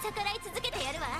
計らい続けてやるわ。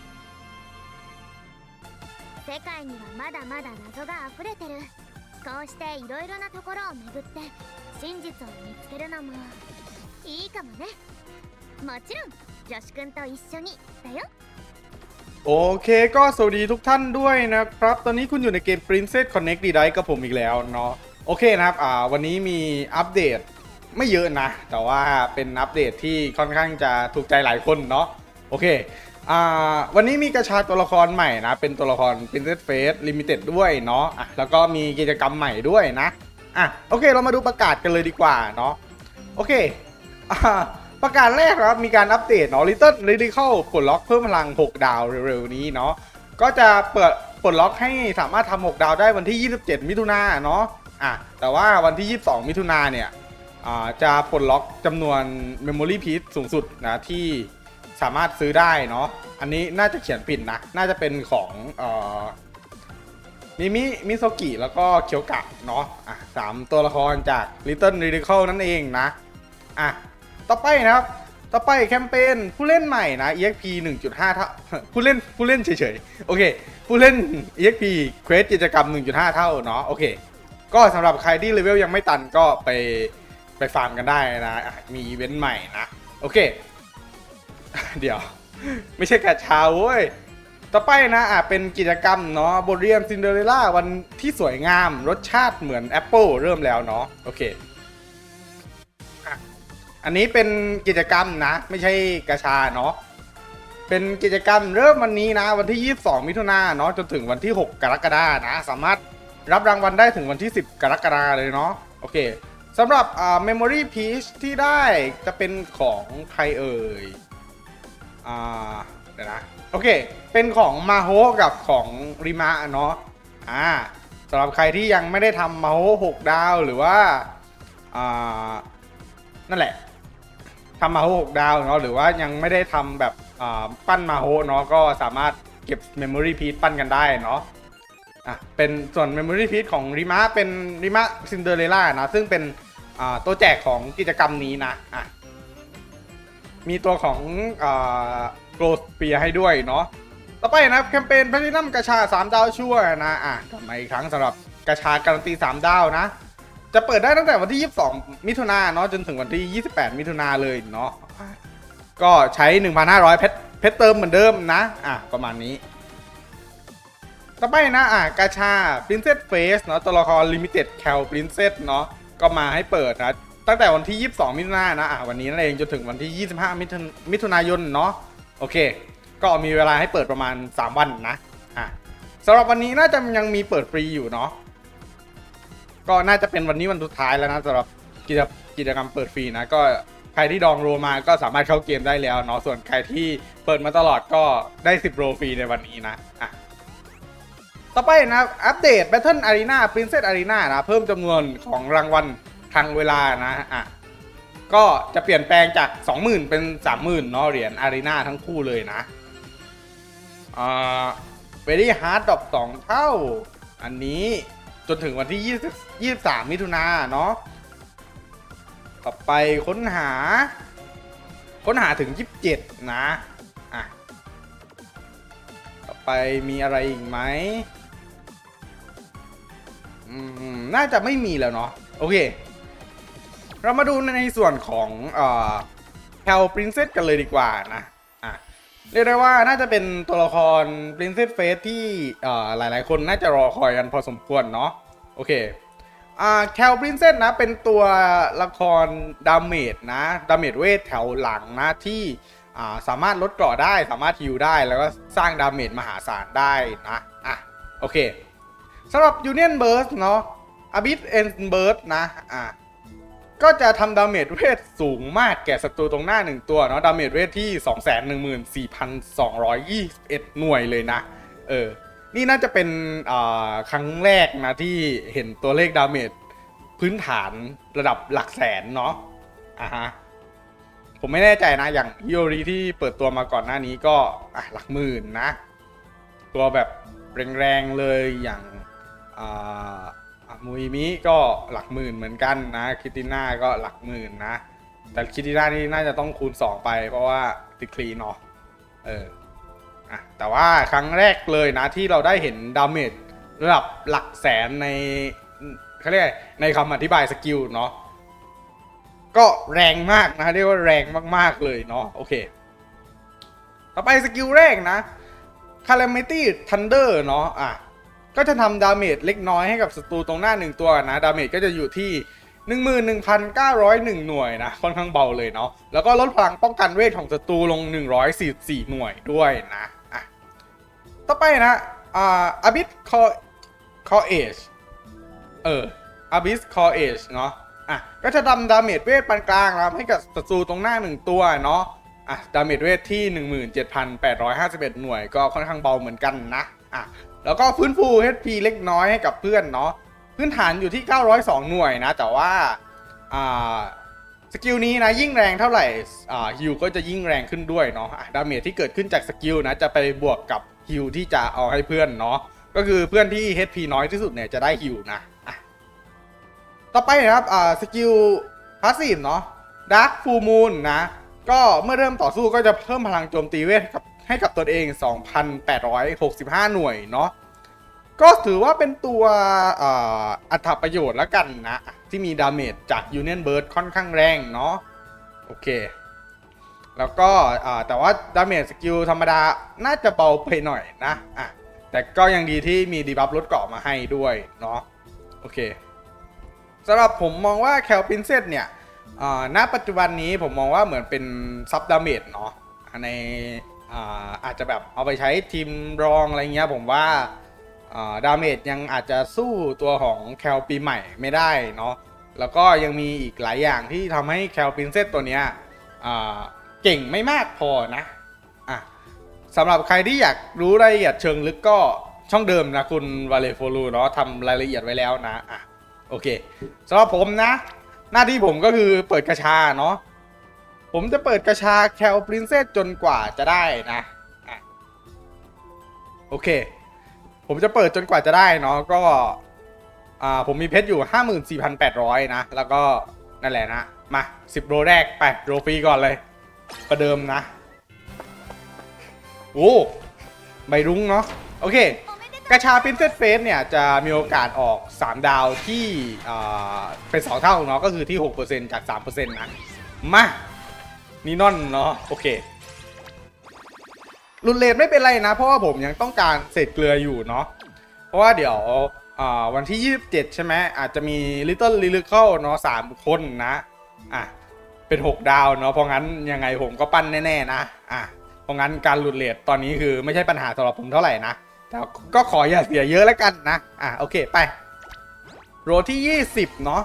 世界にはまだまだ謎が溢れてる。こうしていろいろなところを巡って真実を見つけるのもいいかもね。もちろん女子くんと一緒にだよ。 โอเคก็สวัสดีทุกท่านด้วยนะครับตอนนี้คุณอยู่ในเกม Princess Connect D-Dice กับผมอีกแล้วเนาะโอเคนะครับวันนี้มีอัปเดตไม่เยอะนะแต่ว่าเป็นอัปเดตที่ค่อนข้างจะถูกใจหลายคนเนาะโอเควันนี้มีกระชาตัวละครใหม่นะเป็นตัวละคร Princess Face Limited ด้วยเนาะแล้วก็มีกิจกรรมใหม่ด้วยนะโอเคเรามาดูประกาศกันเลยดีกว่าเนาะโอเคประกาศแรกครับมีการอัปเดตเนาะ Little Radical ปลดล็อกเพิ่มพลัง6ดาวเร็วๆนี้เนาะก็จะปลดล็อกให้สามารถทำ6ดาวได้วันที่27มิถุนายนเนาะแต่ว่าวันที่22มิถุนายนเนี่ยจะปลดล็อกจำนวน Memory Piece สูงสุดนะที่สามารถซื้อได้เนาะอันนี้น่าจะเขียนผิดนะน่าจะเป็นของมิโซกิแล้วก็เคียวกะเนาะ3ตัวละครจาก Little Radical นั่นเองนะต่อไปนะครับต่อไปแคมเปญผู้เล่นใหม่นะ EXP 1.5 เท่าผู้เล่นเฉยๆโอเคผู้เล่น EXP เควสกิจกรรม 1.5 เท่าเนาะโอเคก็สำหรับใครที่เลเวลยังไม่ตันก็ไปฟาร์มกันได้นะมีอีเวนต์ใหม่นะโอเคเดี๋ยวไม่ใช่กระเช้าเว้ยต่อไปนะเป็นกิจกรรมเนาะบทเรียนซินเดอเรลล่าวันที่สวยงามรสชาติเหมือนแอปเปิลเริ่มแล้วเนาะโอเคอันนี้เป็นกิจกรรมนะไม่ใช่กระชาเนาะเป็นกิจกรรมเริ่มวันนี้นะวันที่22มิถุนายนเนาะจนถึงวันที่6กรกฎาคมนะสามารถรับรางวัลได้ถึงวันที่10กรกฎาคมเลยเนาะโอเคสำหรับMemory Piece ที่ได้จะเป็นของใครเอ่ยเดี๋ยวนะโอเคเป็นของมาโฮกับของริมะเนาะสำหรับใครที่ยังไม่ได้ทำมาโฮ6ดาวหรือว่านั่นแหละทำมาโฮ6ดาวเนาะหรือว่ายังไม่ได้ทำแบบปั้นมาโฮเนาะก็สามารถเก็บ Memory Piece ปั้นกันได้เนาะเป็นส่วน Memory Piece ของริมะเป็นริมะซินเดอเรลล่านะซึ่งเป็นตัวแจกของกิจกรรมนี้นะมีตัวของโกลสเปียให้ด้วยเนาะต่อไปนะแคมเปญแพลตินัมกระชา3ดาวชั่วนะกลับมาอีกครั้งสำหรับกระชาการันตี3ดาวนะจะเปิดได้ตั้งแต่วันที่22มิถุนายนเนาะจนถึงวันที่28มิถุนายนเลยเนาะก็ใช้ 1,500 เพชรเติมเหมือนเดิมนะประมาณนี้ต่อไปนะกาชา Princess Face เนาะตัวละคร Limited Cal Princess เนาะก็มาให้เปิดนะตั้งแต่วันที่22มิถุนายนนะวันนี้นั่นเองจนถึงวันที่25มิถุนายนเนาะโอเคก็มีเวลาให้เปิดประมาณ3วันนะสำหรับวันนี้น่าจะยังมีเปิดฟรีอยู่เนาะก็น่าจะเป็นวันนี้วันสุดท้ายแล้วนะสำหรับกิจกรรมเปิดฟรีนะก็ใครที่ดองโรมาก็สามารถเข้าเกมได้แล้วเนาะส่วนใครที่เปิดมาตลอดก็ได้10โรฟรีในวันนี้นะต่อไปนะอัปเดต Battle Arena Princess Arena นะเพิ่มจำนวนของรางวัลทางเวลานะก็จะเปลี่ยนแปลงจาก 20,000 เป็น 30,000 เนาะเหรียญ Arena ทั้งคู่เลยนะVery Hard ดรอป2เท่าอันนี้จนถึงวันที่23มิถุนายนเนาะต่อไปค้นหาถึง27นะต่อไปมีอะไรอีกไหมน่าจะไม่มีแล้วเนาะโอเคเรามาดูในส่วนของCal Princess กันเลยดีกว่านะเรียกได้ว่าน่าจะเป็นตัวละคร Princess Face ที่หลายๆคนน่าจะรอคอยกันพอสมควรเนาะโอเคCal Princess นะเป็นตัวละครดาเมจนะดาเมจเวทแถวหลังนะที่สามารถลดเกราะได้สามารถฮิลได้แล้วก็สร้างดาเมจมหาศาลได้นะโอเคสำหรับ Union Burst เนาะ Abyss End Burst นะก็จะทำดาเมจเวทสูงมากแก่ศัตรูตรงหน้า1ตัวเนาะดาเมจเวทที่ 214,221 หน่วยเลยนะนี่น่าจะเป็นครั้งแรกนะที่เห็นตัวเลขดาเมจพื้นฐานระดับหลักแสนเนาะผมไม่แน่ใจนะอย่างฮิโอริที่เปิดตัวมาก่อนหน้านี้ก็หลักหมื่นนะตัวแบบแรงๆเลยอย่างมูอิมิก็หลักหมื่นเหมือนกันนะคิติน่าก็หลักหมื่นนะแต่คิติน่านี่น่าจะต้องคูณ2ไปเพราะว่าติดคลีเนาะแต่ว่าครั้งแรกเลยนะที่เราได้เห็นดาเมจระดับหลักแสนในเขาเรียกในคำอธิบายสกิลเนาะก็แรงมากนะเรียกว่าแรงมากๆเลยเนาะโอเคต่อไปสกิลแรกนะ Calamity Thunder เนาะก็จะทำดาเมจเล็กน้อยให้กับศัตรูตรงหน้า1ตัวนะดาเมจก็จะอยู่ที่ 11,901 หน่วยนะค่อนข้างเบาเลยเนาะแล้วก็ลดพลังป้องกันเวทของศัตรูลง144หน่วยด้วยนะต่อไปนะAbyss Core Age Abyss Core Age เนาะก็จะทำดาเมจเวทปานกลางนะครับให้กับศัตรูตรงหน้า1ตัวเนาะดาเมจเวทที่ 17,851 หน่วยก็ค่อนข้างเบาเหมือนกันนะแล้วก็ฟื้นฟู HP เล็กน้อยให้กับเพื่อนเนาะพื้นฐานอยู่ที่902หน่วยนะแต่ว่าสกิลนี้นะยิ่งแรงเท่าไหร่ฮิลก็จะยิ่งแรงขึ้นด้วยเนาะดาเมจที่เกิดขึ้นจากสกิลนะจะไปบวกกับฮิลที่จะเอาให้เพื่อนเนาะก็คือเพื่อนที่ HP น้อยที่สุดเนี่ยจะได้ฮิลนะต่อไปนะครับสกิลพาสซีฟเนาะ Dark Full Moon นะก็เมื่อเริ่มต่อสู้ก็จะเพิ่มพลังโจมตีเวทให้กับตนเอง 2,865 หน่วยเนาะก็ถือว่าเป็นตัวอัตราประโยชน์แล้วกันนะที่มีดาเมจจาก Union Burst ค่อนข้างแรงเนาะโอเคแล้วก็แต่ว่าดาเมจสกิลธรรมดาน่าจะเบาไปหน่อยนะแต่ก็ยังดีที่มีดีบัฟลดเกราะมาให้ด้วยเนาะโอเคสำหรับผมมองว่าแคลปินเซตเนี่ยณปัจจุบันนี้ผมมองว่าเหมือนเป็นซับดาเมจเนาะในอาจจะแบบเอาไปใช้ทีมรองอะไรเงี้ยผมว่าดาเมจยังอาจจะสู้ตัวของแคลปีใหม่ไม่ได้เนาะแล้วก็ยังมีอีกหลายอย่างที่ทำให้แคลปินเซตตัวเนี้ยเก่งไม่มากพอนะสำหรับใครที่อยากรู้รายละเอียดเชิงลึกก็ช่องเดิมนะคุณวาเลโฟลูเนาะทำรายละเอียดไว้แล้วนะโอเคสำหรับผมนะหน้าที่ผมก็คือเปิดกระชาเนาะผมจะเปิดกระชาแคลปรินเซสจนกว่าจะได้นะโอเคผมจะเปิดจนกว่าจะได้เนาะก็ผมมีเพชรอยู่ 54,800 นะแล้วก็นั่นแหละนะมา10โรแรกไปโรฟรีก่อนเลยประเดิมนะโอ้ใบรุ้งเนาะโอเคกระชาปรินเซสเฟสเนี่ยจะมีโอกาสออก3ดาวที่เป็น2เท่าเนาะก็คือที่ 6% จาก 3% นะมานี่นอนเนาะโอเครุนเลทไม่เป็นไรนะเพราะว่าผมยังต้องการเศษเกลืออยู่เนาะเพราะว่าเดี๋ยววันที่27ใช่ไหมอาจจะมี Little Lyrical เนาะ3คนนะเป็น6ดาวเนาะเพราะงั้นยังไงผมก็ปั้นแน่ๆนะเพราะงั้นการหลุดเลทตอนนี้คือไม่ใช่ปัญหาสำหรับผมเท่าไหร่นะแต่ก็ขออย่าเสียเยอะแล้วกันนะโอเคไปโรที่20เนาะ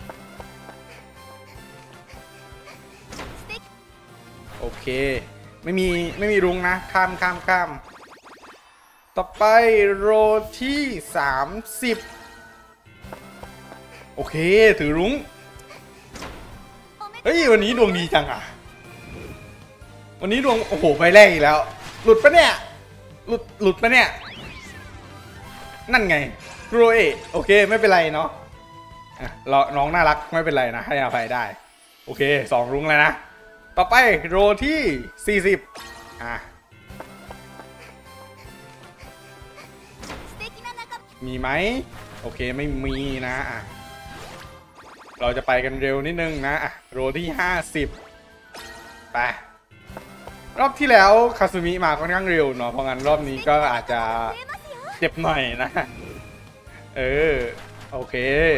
โอเคไม่มีรุ้งนะข้ามต่อไปโรที่30โอเคถือรุ้งเฮ้ยวันนี้ดวงดีจังวันนี้ดวงโอ้โหใบแรกอีกแล้วหลุดปะเนี่ยหลุดปะเนี่ยนั่นไงโรเอโอเคไม่เป็นไรเนาะน้องน่ารักไม่เป็นไรนะให้อภัยได้โอเค2รุ้งเลยนะต่อไปโรที่40มีไหมโอเคไม่มีนะเราจะไปกันเร็วนิดนึงนะโรที่50ไปรอบที่แล้วคาซูมิมาค่อนข้างเร็วเนาะเพราะงั้นรอบนี้ก็อาจจะเจ็บหน่อยนะโอเค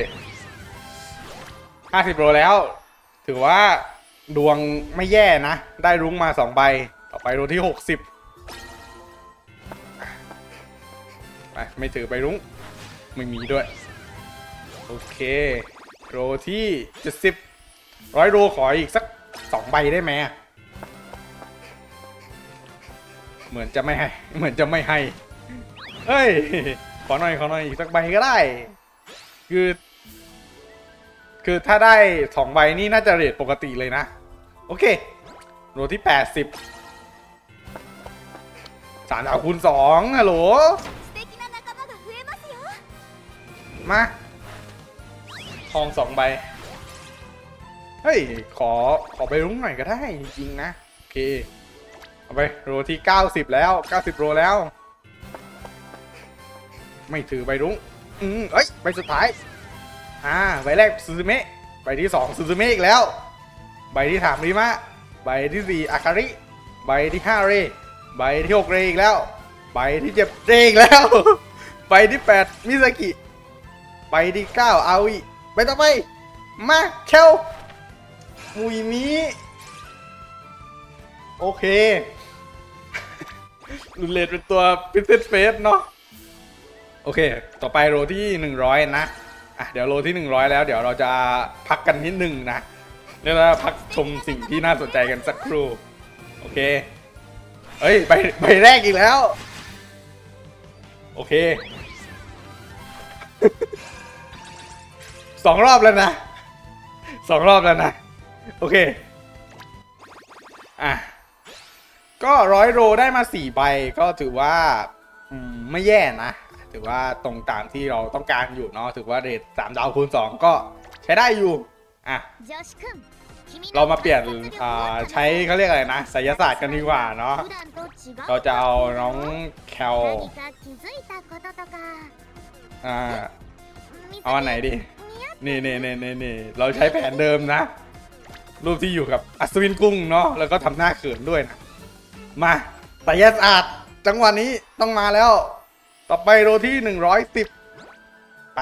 50โลแล้วถือว่าดวงไม่แย่นะได้รุ้งมา2ใบต่อไปโรที่60ไปไม่ถือใบรุ้งไม่มีด้วยโอเคโรที่70 100โลขออีกสัก2ใบได้ไหมเหมือนจะไม่ให้เฮ้ยขอหน่อยอีกสักใบก็ได้คือถ้าได้2ใบนี่น่าจะเรทปกติเลยนะโอเคโรที่80 3 ดาวคูณ 2ฮัลโหลมาทอง2ใบเฮ้ยขอไปรุ้งหน่อยก็ได้จริงๆนะโอเคเอาไปโรที่90แล้ว90โรแล้วไม่ถือใบรุ้งเอ้ยใบสุดท้ายใบแรกซูซูเมะใบที่2ซูซูเมะอีกแล้วใบที่3ริมะใบที่4อาคาริใบที่5เรใบที่6เรอีกแล้วใบที่7เรอีกแล้วใบที่8มิซากิใบที่9อาวิใบต่อไปมาเคลมุยมิโอเครุนเลดเป็นตัวพิเศษเฟสเนาะโอเคต่อไปโรที่100นะเดี๋ยวโรที่100แล้วเดี๋ยวเราจะพักกันนิดนึงนะเดี๋ยวเราพักชมสิ่งที่น่าสนใจกันสักครู่โอเคเอ้ยใบแรกอีกแล้วโอเค 2 รอบแล้วนะ2 รอบแล้วนะโอเคก็100โรได้มา4ใบก็ถือว่าไม่แย่นะถือว่าตรงตามที่เราต้องการอยู่เนาะถือว่าเรท3 ดาวคูณ 2ก็ใช้ได้อยู่เรามาเปลี่ยนใช้เขาเรียกอะไรนะไสยศาสตร์กันดีกว่าเนาะเราจะเอาน้องแคลเอาอันไหนดีนี่เราใช้แผนเดิมนะรูปที่อยู่กับอัศวินกุ้งเนาะแล้วก็ทำหน้าเขินด้วยนะมาไสยศาสตร์จังหวะนี้ต้องมาแล้วต่อไปโรที่110ไป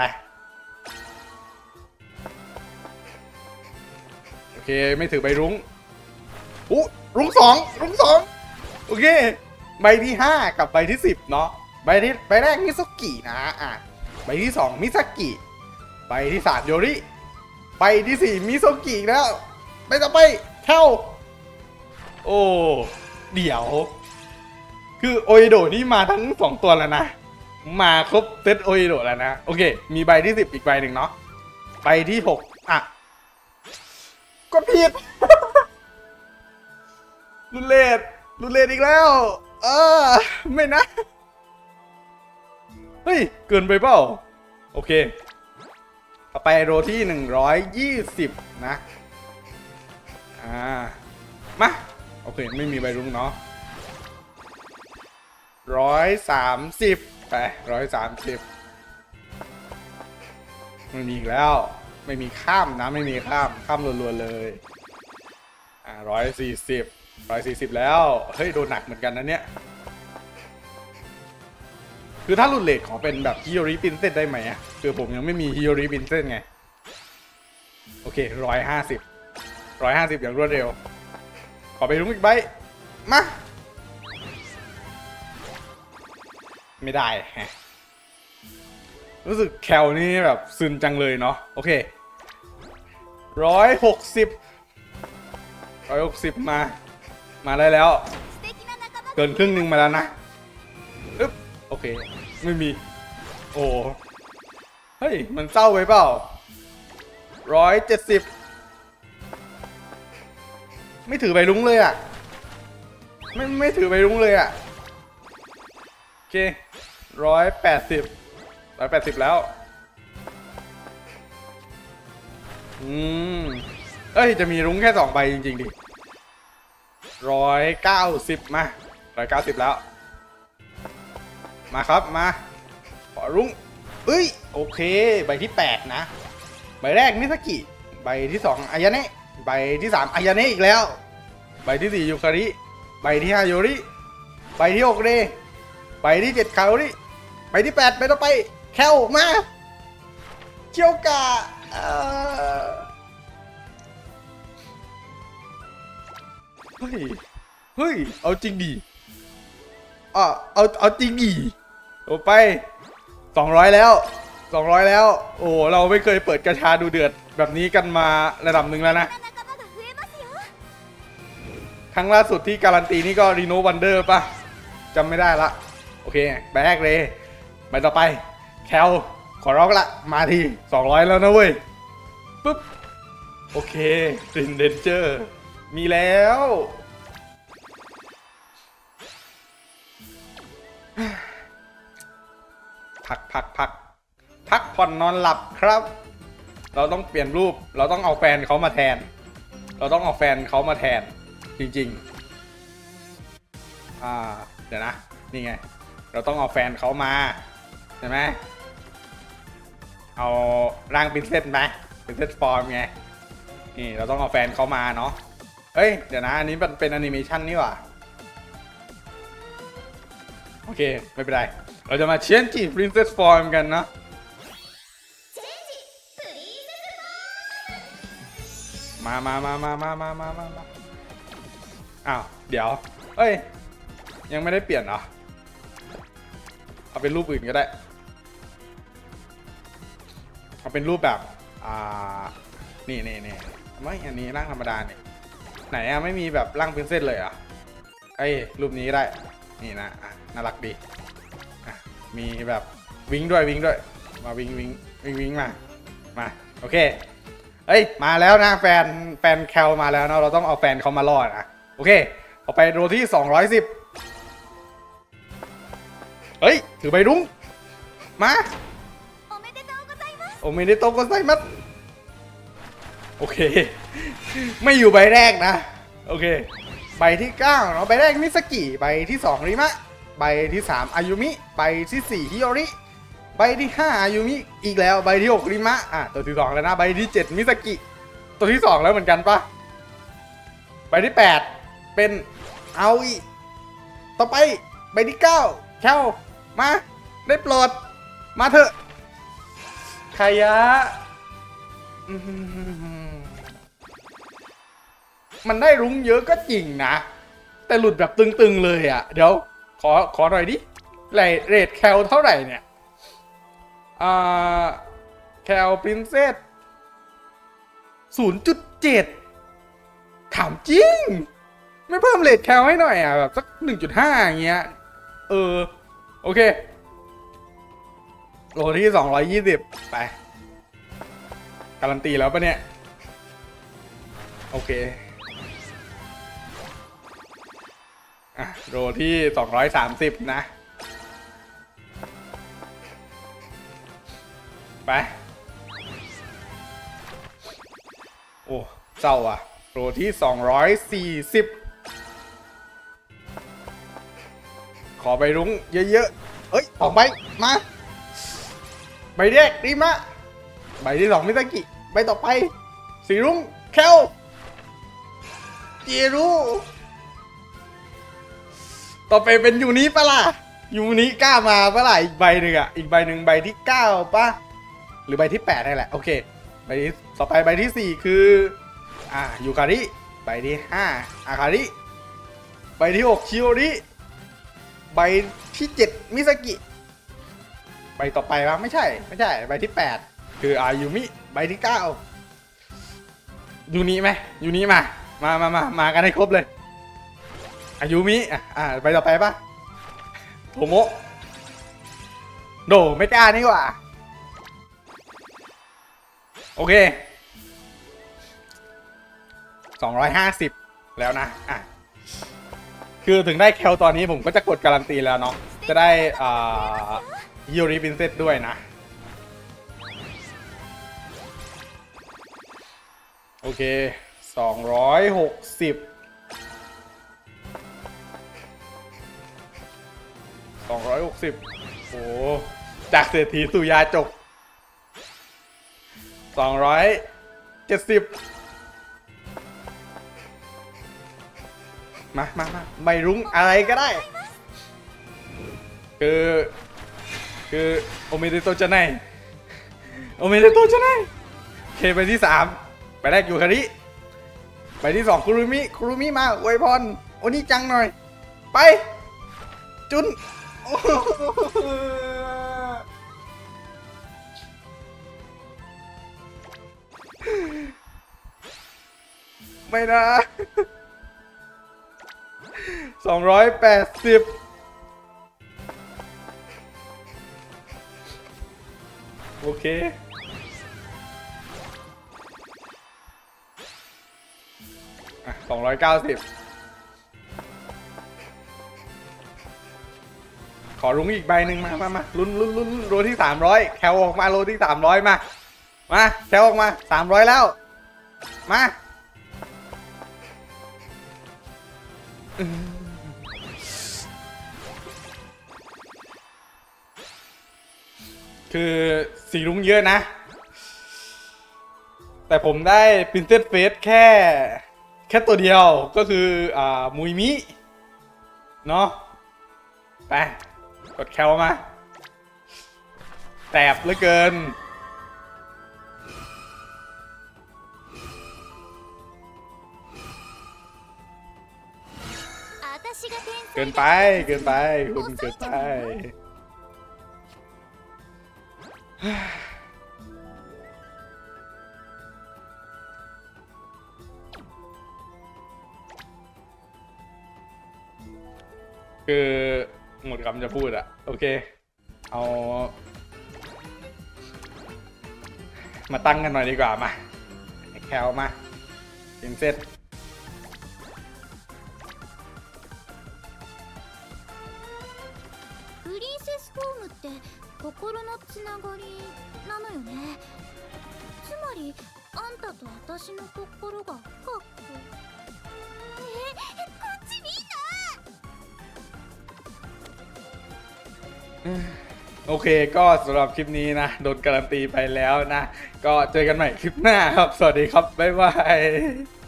โอเคไม่ถือใบรุ้งรุ้ง2โอเคใบที่5กับใบที่10เนาะใบแรกมิซุกินะใบที่2มิซากิใบที่3โยริใบที่4มิโซกิแล้วใบต่อไปเท่าโอ้เดี๋ยวคือโออิโดะนี่มาทั้ง2ตัวแล้วนะมาครบเซตโออิโดะแล้วนะโอเคมีใบที่10อีกใบหนึ่งเนาะใบที่6ก็ผิด รุนเลดอีกแล้วไม่นะเฮ้ยเกินไปเปล่าโอเคต่อไปโรที่120นะมาโอเคไม่มีใบรุ้งเนาะ130ไป130ไม่มีอีกแล้วไม่มีข้ามนะไม่มีข้ามรัวๆเลย140แล้วเฮ้ยโดนหนักเหมือนกันนะเนี่ยคือถ้าหลุดเลทขอเป็นแบบฮิโอริปินเซนได้ไหมคือผมยังไม่มีฮิโอริปินเซนไงโอเค150อย่างรวดเร็วขอไปรุ้งอีกใบมาไม่ได้ฮะรู้สึกแคลนี่แบบซึนจังเลยเนาะโอเค160มาได้แล้วเกินครึ่งหนึ่งมาแล้วนะโอเคไม่มีโอ้เฮ้ยมันเศร้าไปเปล่า170ไม่ถือใบรุ้งเลยไม่ถือใบรุ้งเลยโอเค180แล้วเอ้ยจะมีรุ้งแค่2ใบจริงๆดิ190มา190แล้วมาครับมาขอรุ้งโอเคใบที่8นะใบแรกมิซากิใบที่2อายาเนะใบที่3อายาเนะอีกแล้วใบที่4ยูคาริใบที่5โยริใบที่6เรใบที่7คาโอริใบที่8ไปต่อไปแคลมาเคียวกะเฮ้ยเอาจริงดิเอาจริงดิโอ้ไป200แล้วโอ้เราไม่เคยเปิดกระชาดูเดือดแบบนี้กันมาระดับหนึ่งแล้วนะครั้งล่าสุดที่การันตีนี่ก็รีโนวันเดอร์ป่ะจำไม่ได้ละโอเคแบกเลยไปต่อไปแคลขอร้องละมาที200แล้วนะเว้ยปุ๊บโอเครินเดนเจอร์มีแล้วพักผ่อนนอนหลับครับเราต้องเปลี่ยนรูปเราต้องเอาแฟนเขามาแทนจริงๆเดี๋ยวนะนี่ไงเราต้องเอาแฟนเขามาใช่ไหมเอาร่างปรินเซสไหมปรินเซสฟอร์มไงนี่เราต้องเอาแฟนเขามาเนาะเฮ้ยเดี๋ยวนะอันนี้มันเป็นแอนิเมชันนี่หว่าโอเคไม่เป็นไรเราจะมาเชียนจีปรินเซสฟอร์มกันเนาะมาอ้าวเดี๋ยวเอ้ยยังไม่ได้เปลี่ยนเหรอเอาเป็นรูปอื่นก็ได้เอาเป็นรูปแบบนี่ไม่อันนี้ร่างธรรมดาเนี่ยไหนอะไม่มีแบบร่างปรินเซสเลยอ่ะไอ้รูปนี้ก็ได้นี่นะน่ารักดีมีแบบวิงด้วยมาวิงมาโอเคเอ้ยมาแล้วนะแฟนแคลมาแล้วเนาะเราต้องเอาแฟนเขามารอดอ่ะโอเคเอาไปโรที่210เฮ้ยถือใบรุ้งมาโอเมเดโตะโกไซมัสโอเคไม่อยู่ใบแรกนะโอเคใบที่9เนาะใบแรกมิสกิใบที่2ริมะใบที่3อายุมิใบที่4ฮิโอริใบที่5อายุมิอีกแล้วใบที่6ริมะตัวที่2แล้วนะใบที่7มิสกิตัวที่2แล้วเหมือนกันปะใบที่8เป็นเอาอีต่อไปใบที่9แคลมาได้โปรดมาเถอะขยะมันได้รุ้งเยอะก็จริงนะแต่หลุดแบบตึงๆเลยอ่ะเดี๋ยวขอหน่อยดิเรทแคลเท่าไหร่เนี่ยแคลปรินเซส 0.7 ถามจริงไม่เพิ่มเรทแคลให้หน่อยอ่ะแบบสัก 1.5 อย่างเงี้ยโอเคโลที่220ไปการันตีแล้วปะเนี่ยโอเคโลที่230นะไปโอ้เศร้าอ่ะโลที่240ขอใบรุ้งเยอะๆเอ้ยออกใบมาใบแรกดีมะใบที่2มิซากิใบต่อไปสีรุ้งแคลเจรุต่อไปเป็นยูนี้ปะล่ะยูนี้กล้ามาปะล่ะอีกใบหนึ่งอีกใบหนึ่งใบที่9ปะหรือใบที่8นี่แหละโอเคใบที่ต่อไปใบที่4คือยูคาริใบที่5อาคาริใบที่6ชิโอริใบที่7มิซากิใบต่อไปวะไม่ใช่ใบที่8คืออายุมิใบที่9ยูนี้ไหมยูนี้มากันให้ครบเลยอายุมิใบต่อไปปะโทโมะโดไม่กล้านี่หว่าโอเค250แล้วนะคือถึงได้แคลตอนนี้ผมก็จะกดการันตีแล้วเนาะจะได้ฮิโอริปรินเซสด้วยนะโอเค260โอ้จากเศรษฐีสู่ยาจก270มาไม่รุ้งอะไรก็ได้คือโอเมเดโตจะไหนเคไปที่3ไปแรกยูคาริไปที่2คุรุมิมาอวยพรโอนี่จังหน่อยไปจุนไม่นะ280โอเค290ขอรุ้งอีกใบหนึ่งมาลุ้นโลที่300แคลออกมาโลที่300มาแคลออกมา300แล้วมาคือสีรุ้งเยอะนะ แต่ผมได้ปรินเซสเฟสแค่ตัวเดียวก็คือมุยมิเนาะไปกดแคลมาแสบเหลือเกินเกินไปคุณเกินไปคือหมดคำจะพูดอะโอเคเอามาตั้งกันหน่อยดีกว่ามาแคลมาเป็นเซตプリンセスフォームって心のつながりなのよね。つまりあんたと私の心が深く。こっちみんな。 โอเคก็สำหรับคลิปนี้นะโดนการันตีไปแล้วนะก็เจอกันใหม่คลิปหน้าครับสวัสดีครับบ๊ายบาย